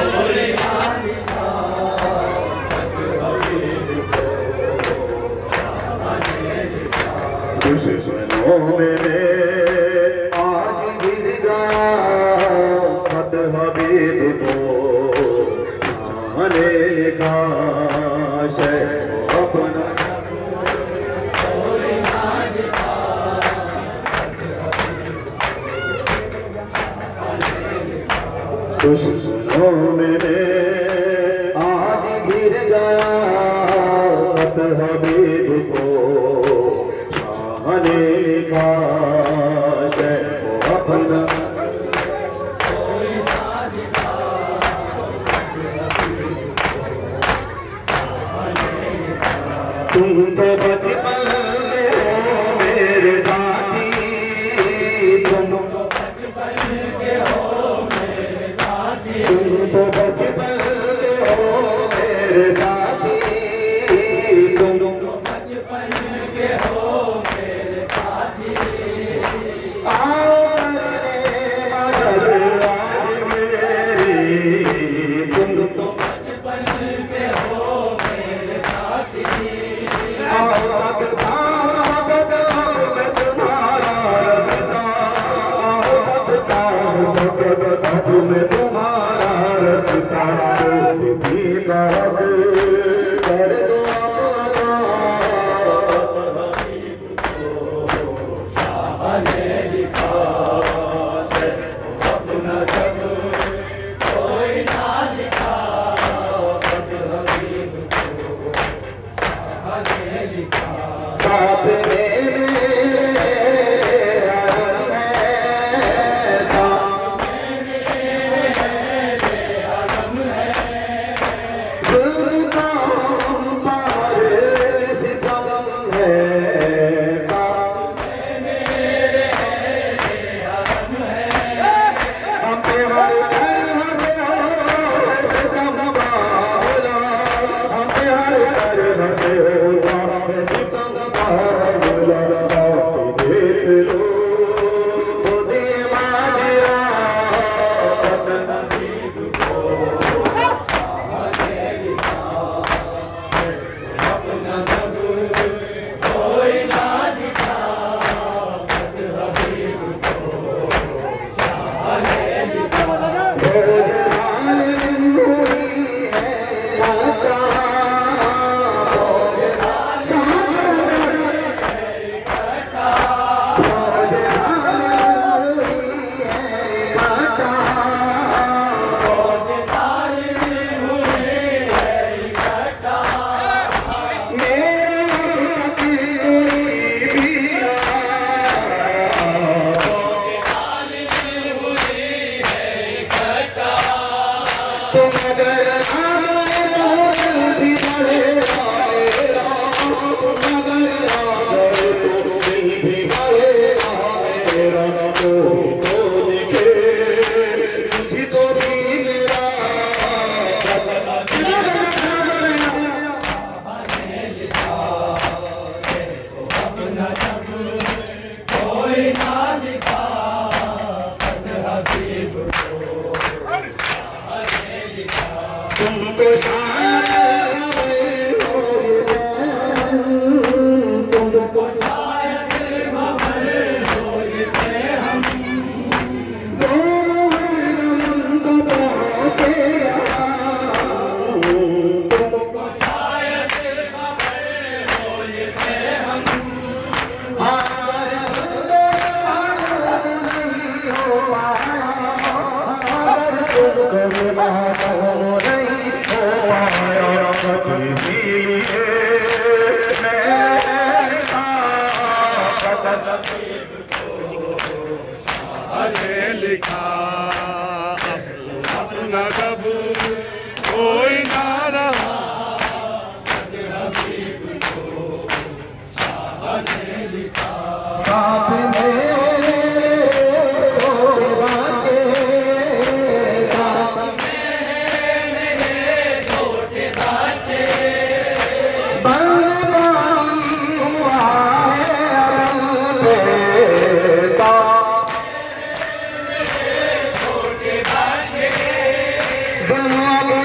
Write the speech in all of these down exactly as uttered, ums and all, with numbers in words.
दुश्मनों में आज गिर गया खत हबीब को आने लिखा अपना दुश्मनों में आज गिर गया खत हबीब को ने लिखा अपना तुम तो बचपन में हो मेरे साथी, तुम तो बचपन के हो मेरे साथी, तुम तो बचपन के हो मेरे साथी, तुम तो बचपन के हो में तुम्हारा रस्सा किसी का कर दो शाह ने लिखा अपना जब कोई ना लिखा हबीब को शाह ने लिखा साथ में लिखा अपना जब कोई ना रहा हबीब को शाह ने लिखा साथ में छोटे बच्चे साथ में मेरे छोटे बच्चे बलवाई हुआ है साथ छोटे बच्चे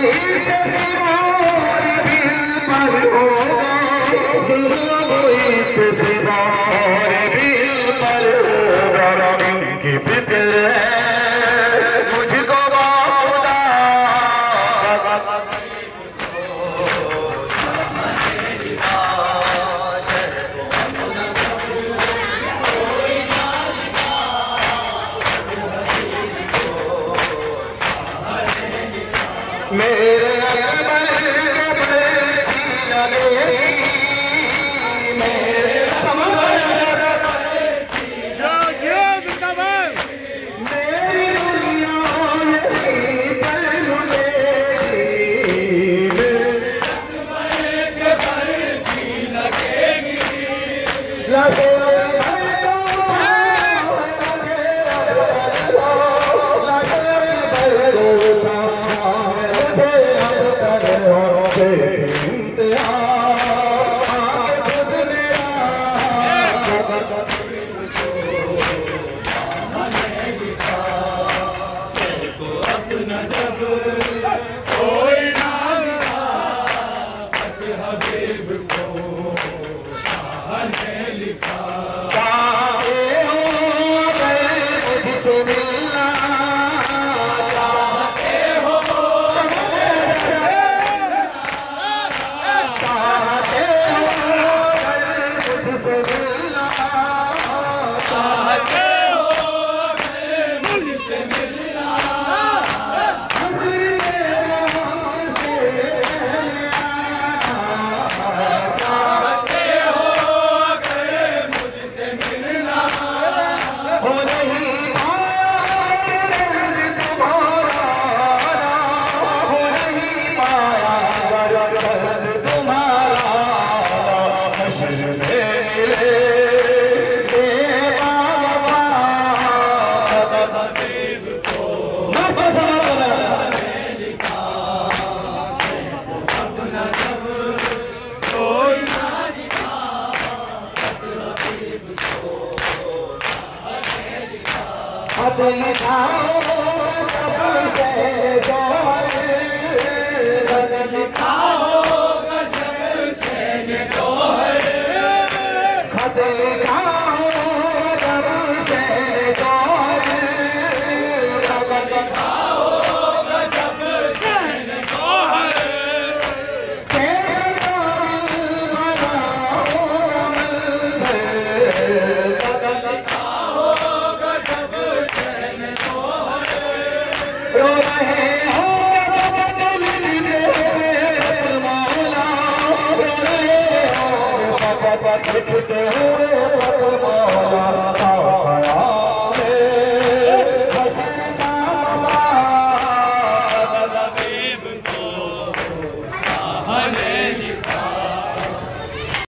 लिखते हुए